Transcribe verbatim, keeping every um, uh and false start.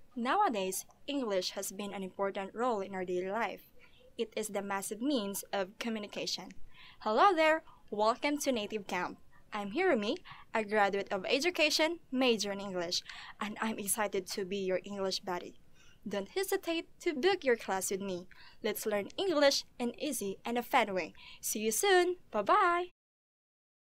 Nowadays, English has been an important role in our daily life. It is the massive means of communication. Hello there, welcome to Native Camp. I'm Hiromi, a graduate of education, major in English, and I'm excited to be your English buddy. Don't hesitate to book your class with me. Let's learn English in easy and a fun way. See you soon. Bye-bye.